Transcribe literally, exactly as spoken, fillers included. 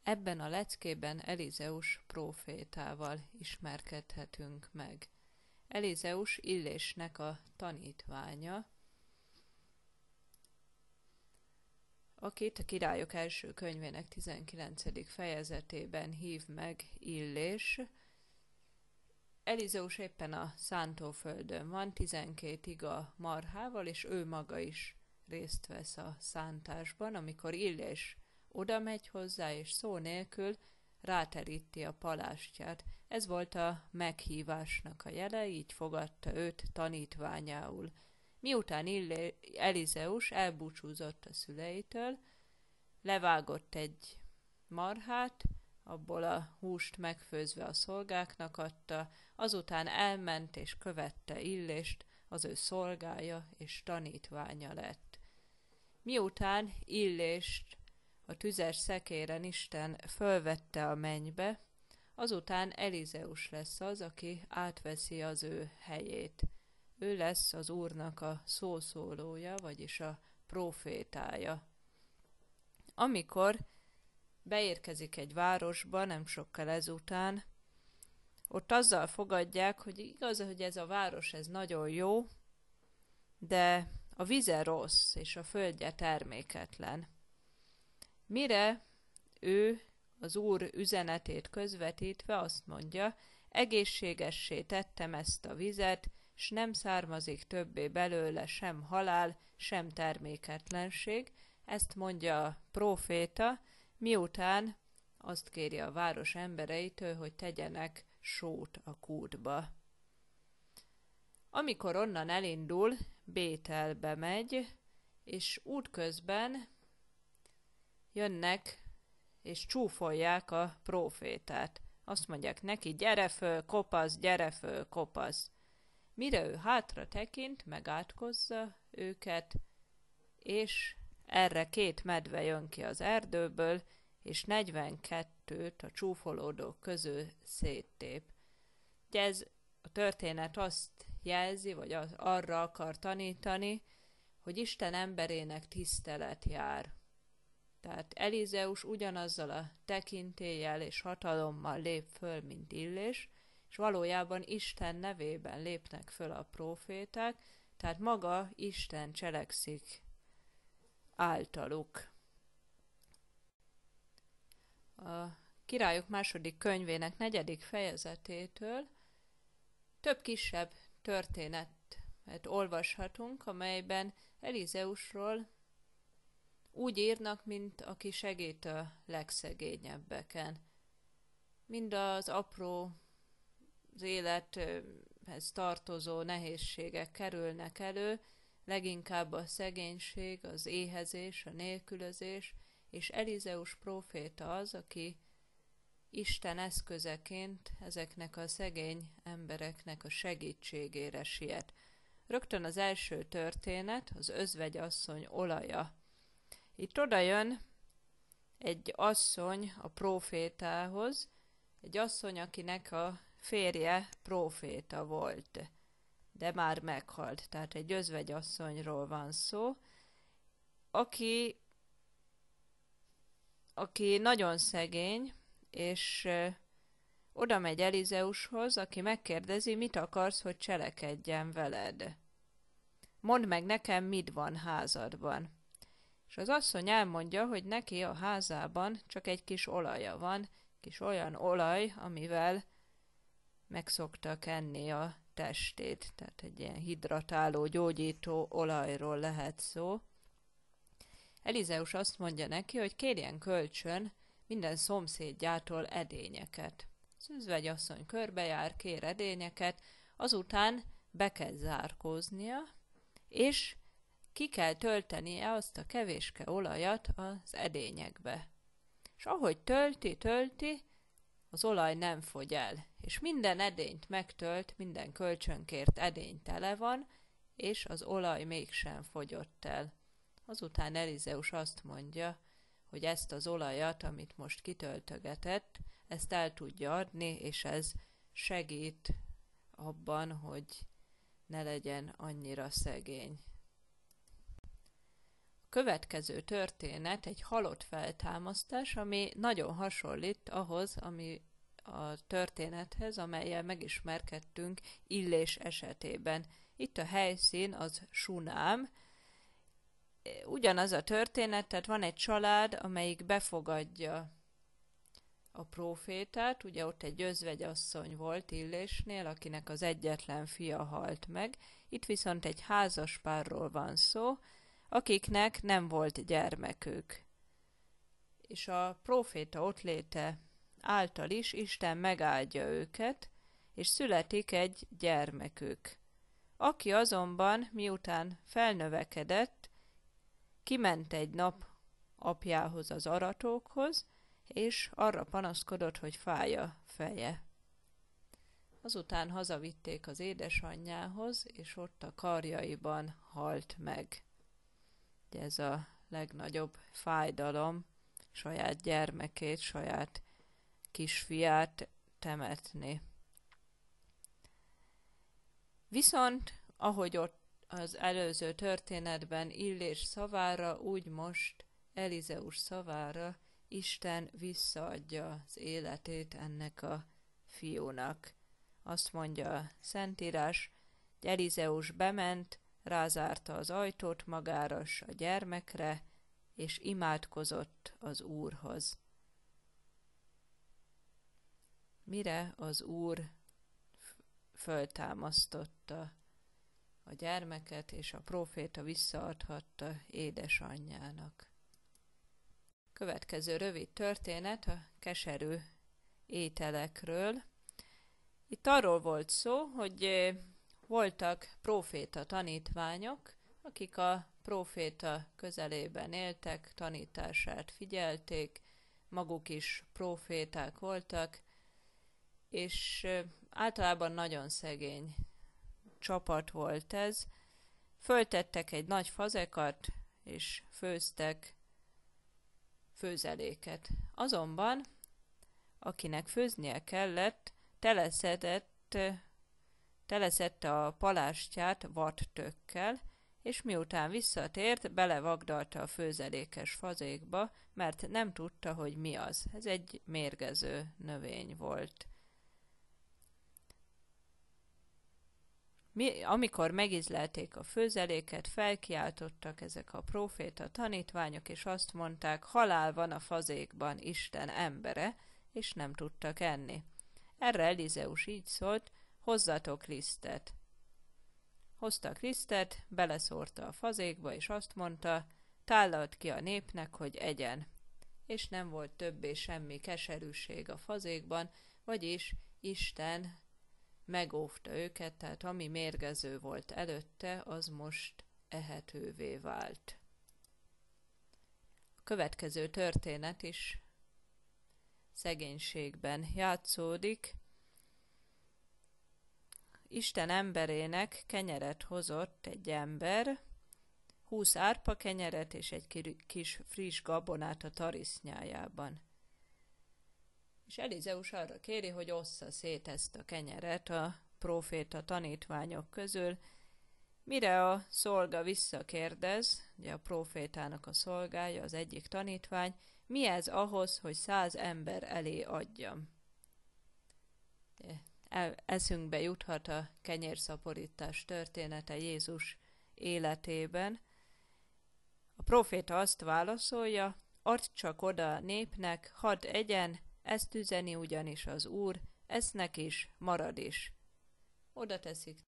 Ebben a leckében Elizeus prófétával ismerkedhetünk meg. Elizeus Illésnek a tanítványa, akit a Királyok első könyvének tizenkilencedik fejezetében hív meg Illés. Elizeus éppen a szántóföldön van, tizenkét iga marhával, és ő maga is részt vesz a szántásban, amikor Illés oda megy hozzá, és szó nélkül ráteríti a palástját. Ez volt a meghívásnak a jele, így fogadta őt tanítványául. Miután Illé, Elizeus elbúcsúzott a szüleitől, levágott egy marhát, abból a húst megfőzve a szolgáknak adta, azután elment és követte Illést, az ő szolgája és tanítványa lett. Miután Illést a tüzes szekéren Isten fölvette a mennybe, azután Elizeus lesz az, aki átveszi az ő helyét. Ő lesz az Úrnak a szószólója, vagyis a prófétája. Amikor beérkezik egy városba, nem sokkal ezután, ott azzal fogadják, hogy igaz, hogy ez a város ez nagyon jó, de a vize rossz, és a földje terméketlen. Mire ő az Úr üzenetét közvetítve azt mondja, egészségessé tettem ezt a vizet, s nem származik többé belőle sem halál, sem terméketlenség, ezt mondja a próféta, miután azt kéri a város embereitől, hogy tegyenek sót a kútba. Amikor onnan elindul, Bételbe megy, és útközben jönnek és csúfolják a prófétát. Azt mondják neki, gyere föl, kopasz, gyere föl, kopasz. Mire ő hátra tekint, megátkozza őket, és erre két medve jön ki az erdőből, és negyvenkettőt a csúfolódók közül széttép. Ugye ez a történet azt jelzi, vagy az, arra akar tanítani, hogy Isten emberének tisztelet jár. Tehát Elizeus ugyanazzal a tekintéllyel és hatalommal lép föl, mint Illés, és valójában Isten nevében lépnek föl a próféták, tehát maga Isten cselekszik általuk. A Királyok második könyvének negyedik fejezetétől több kisebb történetet olvashatunk, amelyben Elizeusról úgy írnak, mint aki segít a legszegényebbeken. Mind az apró, az élethez tartozó nehézségek kerülnek elő, leginkább a szegénység, az éhezés, a nélkülözés, és Elizeus próféta az, aki Isten eszközeként ezeknek a szegény embereknek a segítségére siet. Rögtön az első történet, az özvegyasszony olaja. Itt oda jön egy asszony a prófétához, egy asszony, akinek a férje próféta volt, de már meghalt, tehát egy özvegyasszonyról van szó, aki, aki nagyon szegény, és oda megy Elizeushoz, aki megkérdezi, mit akarsz, hogy cselekedjen veled. Mondd meg nekem, mit van házadban. És az asszony elmondja, hogy neki a házában csak egy kis olaja van, kis olyan olaj, amivel megszokta kenni a testét, tehát egy ilyen hidratáló, gyógyító olajról lehet szó. Elizeus azt mondja neki, hogy kérjen kölcsön minden szomszédjától edényeket. Az özvegyasszony körbejár, kér edényeket, azután be kell zárkóznia, és ki kell töltenie azt a kevéske olajat az edényekbe. És ahogy tölti, tölti, az olaj nem fogy el, és minden edényt megtölt, minden kölcsönkért edény tele van, és az olaj mégsem fogyott el. Azután Elizeus azt mondja, hogy ezt az olajat, amit most kitöltögetett, ezt el tudja adni, és ez segít abban, hogy ne legyen annyira szegény. A következő történet egy halott feltámasztás, ami nagyon hasonlít ahhoz, ami a történethez, amellyel megismerkedtünk Illés esetében. Itt a helyszín az Sunám. Ugyanaz a történet, tehát van egy család, amelyik befogadja a prófétát, ugye ott egy özvegyasszony volt Illésnél, akinek az egyetlen fia halt meg. Itt viszont egy házaspárról van szó, akiknek nem volt gyermekük. És a próféta ottléte által is Isten megáldja őket, és születik egy gyermekük. Aki azonban, miután felnövekedett, kiment egy nap apjához, az aratókhoz, és arra panaszkodott, hogy fáj a feje. Azután hazavitték az édesanyjához, és ott a karjaiban halt meg. Ez a legnagyobb fájdalom, saját gyermekét, saját kisfiát temetni. Viszont, ahogy ott az előző történetben Illés szavára, úgy most Elizeus szavára Isten visszaadja az életét ennek a fiúnak. Azt mondja a Szentírás, hogy Elizeus bement, rázárta az ajtót magára a gyermekre, és imádkozott az Úrhoz. Mire az Úr föltámasztotta a gyermeket, és a próféta visszaadhatta édesanyjának. Következő rövid történet a keserű ételekről. Itt arról volt szó, hogy voltak próféta tanítványok, akik a próféta közelében éltek, tanítását figyelték, maguk is próféták voltak, és általában nagyon szegény csapat volt ez. Föltettek egy nagy fazekat, és főztek főzeléket. Azonban, akinek főznie kellett, teleszedett, teleszedte a palástját vadtökkel, és miután visszatért, belevagdalta a főzelékes fazékba, mert nem tudta, hogy mi az. Ez egy mérgező növény volt. Mi, amikor megízlelték a főzeléket, felkiáltottak ezek a próféta tanítványok, és azt mondták, halál van a fazékban, Isten embere, és nem tudtak enni. Erre Elizeus így szólt, hozzatok lisztet. Hoztak lisztet, beleszórta a fazékba, és azt mondta, tállalt ki a népnek, hogy egyen. És nem volt többé semmi keserűség a fazékban, vagyis Isten megóvta őket, tehát ami mérgező volt előtte, az most ehetővé vált. A következő történet is szegénységben játszódik. Isten emberének kenyeret hozott egy ember, húsz árpa kenyeret és egy kis friss gabonát a tarisznyájában. És Elizeus arra kéri, hogy ossza szét ezt a kenyeret a próféta tanítványok közül, mire a szolga visszakérdez, ugye a prófétának a szolgája, az egyik tanítvány, mi ez ahhoz, hogy száz ember elé adjam. El, eszünkbe juthat a kenyérszaporítás története Jézus életében. A próféta azt válaszolja, add csak oda a népnek, hadd egyen, ezt üzeni ugyanis az Úr, esznek is, marad is. Oda teszik